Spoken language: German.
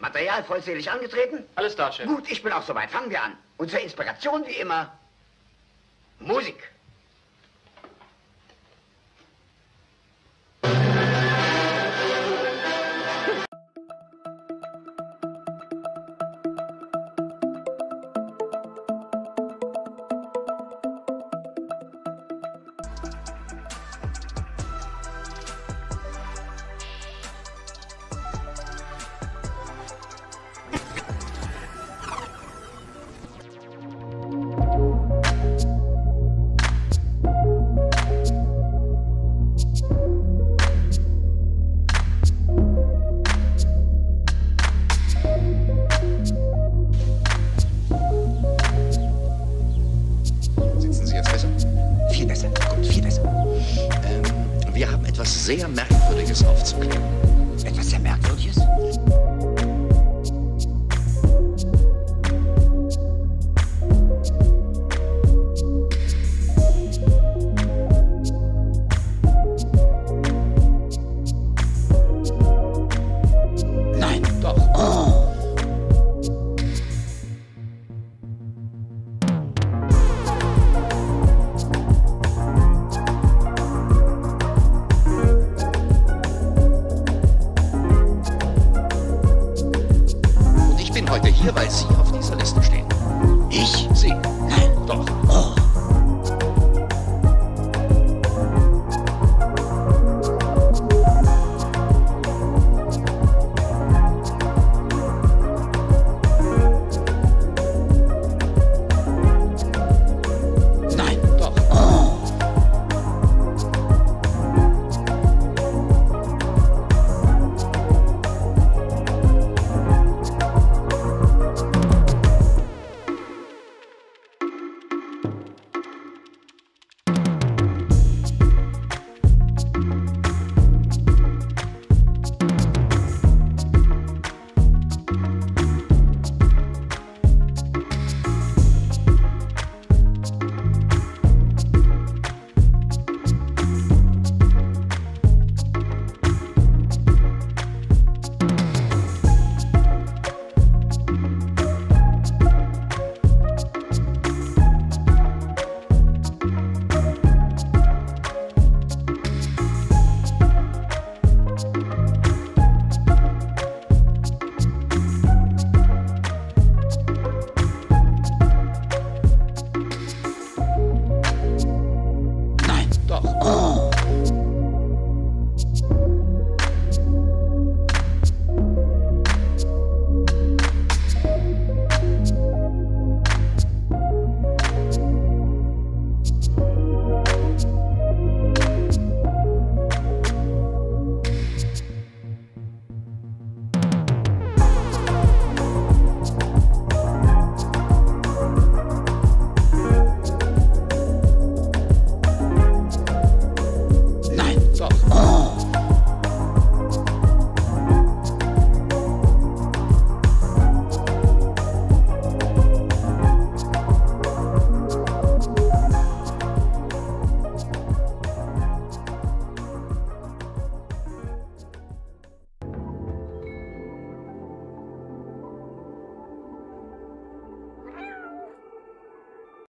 Material vollzählig angetreten? Alles da, Chef. Gut, ich bin auch soweit. Fangen wir an. Und zur Inspiration wie immer Musik. Wir haben etwas sehr Merkwürdiges aufzuklären. Etwas sehr Merkwürdiges? Nein. Doch. Oh. Ich bin heute hier, weil Sie auf dieser Liste stehen. Ich? Sie.